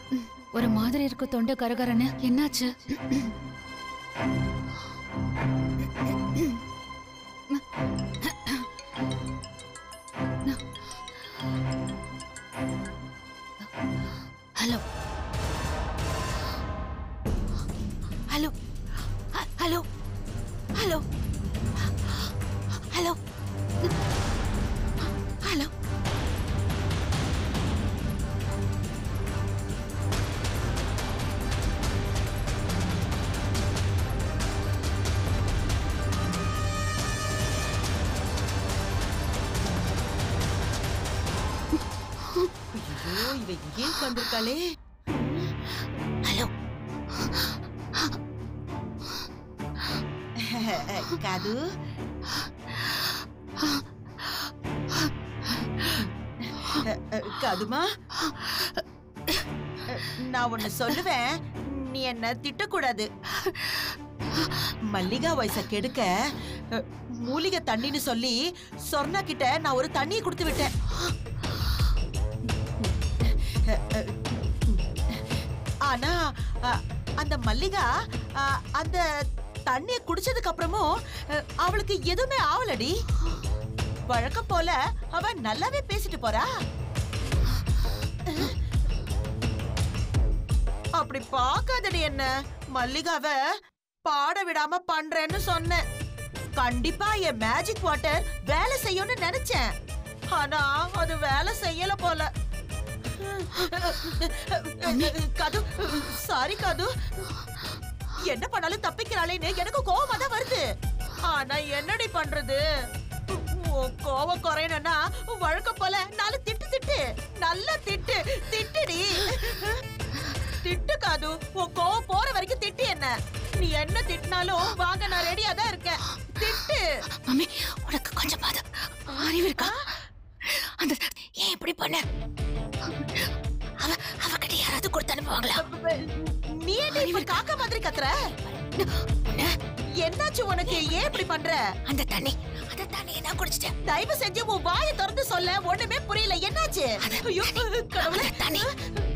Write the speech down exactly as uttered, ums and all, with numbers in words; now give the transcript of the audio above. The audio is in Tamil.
ஒரு மாதிரி இருக்கு தொண்டை கரகரன்னு. என்னாச்சு? Hello hello hello hello hello hello இவ இங்கே வந்திருக்காளே. ஹலோ காது, காதுமா, நான் ஒண்ணு சொல்லுவேன், நீ என்ன திட்டக்கூடாது. மல்லிகா வயச கெடுக்க மூலிகை தண்ணின்னு சொல்லி சொர்ணா கிட்ட நான் ஒரு தண்ணியை கொடுத்து விட்டேன். ஆனா அந்த மல்லிகா அந்த தண்ணியை குடிச்சதுக்கு அப்புறமும் அவளுக்கு எதுவுமே ஆவலடி. வழக்கம் போல அவ நல்லாவே பேசிட்டு போறா. அப்படி பாக்காதடி என்ன. மல்லிகாவ பாட விடாம பண்றேன்னு சொன்னேன். கண்டிப்பா என் மேஜிக் வாட்டர் வேலை செய்யும்னு நினைச்சேன். ஆனா அது வேலை செய்யல போல. காது, சாரி காது. என்ன பண்ணாலும் தப்பிக்கிறாளேன்னு எனக்கு கோவமா தான் வருது. ஆனா என்னடி பண்றது? கோவம் குறையணும்னா வழக்கம் போல நாலு திட்டு திட்டு, நல்லா திட்டு திட்டுடி. திட்டு காது, உன் கோவம் போற வரைக்கும் திட்டு என்ன. நீ என்ன திட்டினாலும் வாங்க, நான் ரெடியா தான் இருக்கேன். திட்டு. மம்மி, உனக்கு கொஞ்சம் பாது அறிவு இருக்கா? அந்த ஏன் இப்படி பண்ண? அவ அவகிட்ட யாராவது கொடுத்து அனுப்புவாங்களா? நீ என்ன இப்ப காக்கா மாதிரி கத்துற? என்னாச்சு உனக்கு? ஏன் இப்படி பண்ற? அந்த தண்ணி அந்த தண்ணியை நான் குடிச்சிட்டேன். தயவு செஞ்சு உன் வாயை திறந்து சொல்ல. ஒண்ணுமே புரியல. என்னாச்சு? ஐயோ கடவுளே. தண்ணி